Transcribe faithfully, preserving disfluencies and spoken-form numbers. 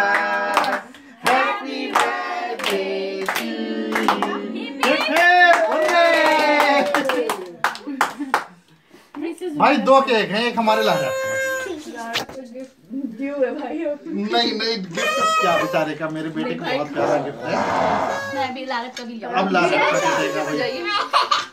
Happy birthday to you. भाई दो cake हैं, एक हमारे ला रहा है भाई। नहीं नहीं गिफ्ट क्या बेचारे का, मेरे बेटे को बहुत प्यारा गिफ्ट है। मैं भी लालच कभी अब लालच कर देगा भाई।